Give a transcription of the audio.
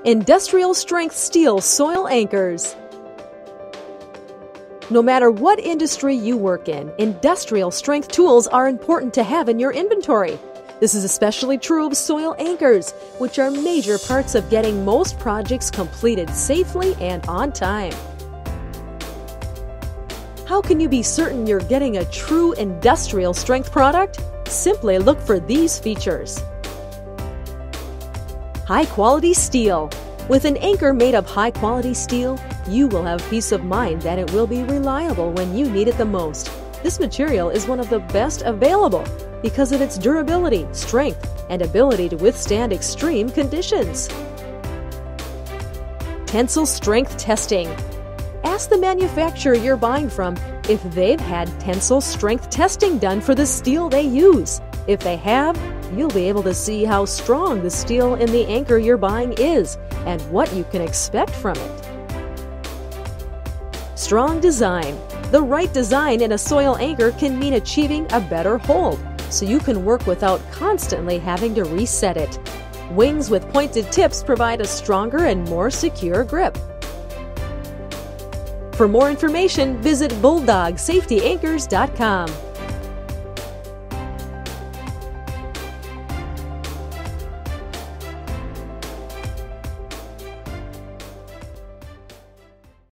Industrial strength steel soil anchors. No matter what industry you work in, industrial strength tools are important to have in your inventory. This is especially true of soil anchors, which are major parts of getting most projects completed safely and on time. How can you be certain you're getting a true industrial strength product? Simply look for these features. High-quality steel. With an anchor made of high-quality steel, you will have peace of mind that it will be reliable when you need it the most. This material is one of the best available because of its durability, strength, and ability to withstand extreme conditions. Tensile strength testing. Ask the manufacturer you're buying from if they've had tensile strength testing done for the steel they use. If they have, you'll be able to see how strong the steel in the anchor you're buying is and what you can expect from it. Strong design. The right design in a soil anchor can mean achieving a better hold, so you can work without constantly having to reset it. Wings with pointed tips provide a stronger and more secure grip. For more information, visit BulldogSafetyAnchors.com.